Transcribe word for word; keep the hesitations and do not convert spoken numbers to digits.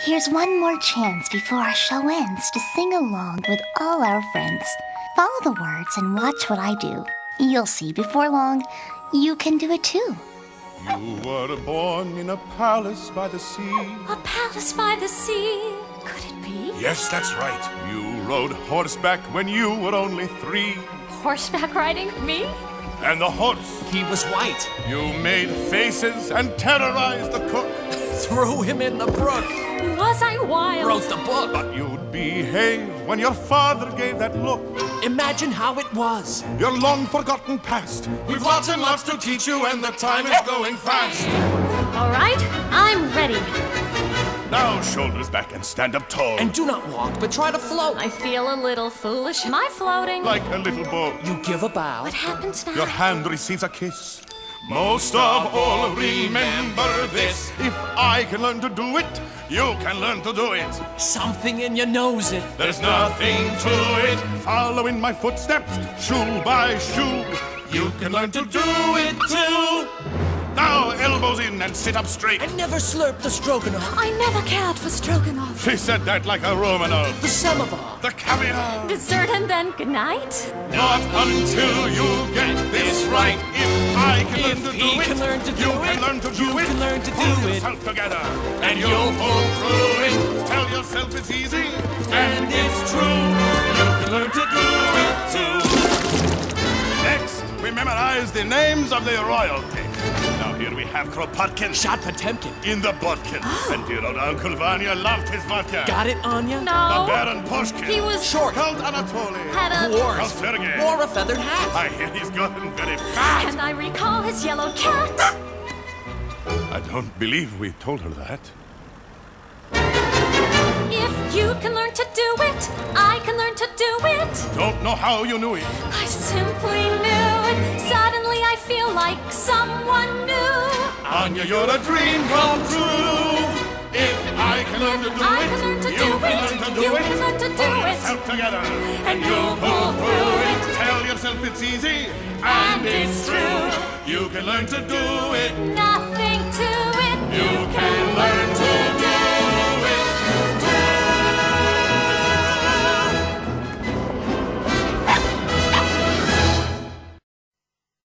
Here's one more chance before our show ends to sing along with all our friends. Follow the words and watch what I do. You'll see before long, you can do it too. You were born in a palace by the sea. A palace by the sea. Could it be? Yes, that's right. You rode horseback when you were only three. Horseback riding? Me? And the horse. He was white. You made faces and terrorized the cook. Threw him in the brook. Was I wild? Wrote the book. But you'd behave when your father gave that look. Imagine how it was. Your long-forgotten past. We've lots and lots to teach you, and the time is going fast. All right, I'm ready. Now shoulders back and stand up tall. And do not walk, but try to float. I feel a little foolish. Am I floating? Like a little boat. You give a bow. What happens now? Your hand receives a kiss. Most of all, remember this. If I can learn to do it, you can learn to do it. Something in your nose it. There's nothing to it. Follow in my footsteps, shoe by shoe. You can learn to do it too. Now elbows in and sit up straight. I never slurped the stroganoff. I never cared for stroganoff. She said that like a Romanov. The samovar. The caviar. Dessert and then goodnight? Not until you get this right. If I can If learn to he do it, can learn to you do can it, learn to do you it. can learn to Pull do it. yourself together, and you'll pull through it. Tell yourself it's easy, and it's true. You can learn to do it too. Next, we memorize the names of the royalty. Now here we have Kropotkin. Shot Potemkin. In the Bodkin. And dear old Uncle Vanya loved his vodka. Got it, Anya? The No. Baron Pushkin. He was Short. Count Anatoly. Had a... Wars. Count Sergei. Wore a feathered hat. I hear he's gotten very fat. And I recall his yellow cat. I don't believe we told her that. If you can learn to do it, I can learn to do it. Don't know how you knew it. I simply knew it. Suddenly I feel like someone new. Anya, you're a dream come true. If I can learn to do I it, can learn to you do can it. learn to do You it. can learn to do Pull it. yourself together, And you'll pull through it. Tell yourself it's easy, And it's true. You can learn to do it. Nothing to it. You can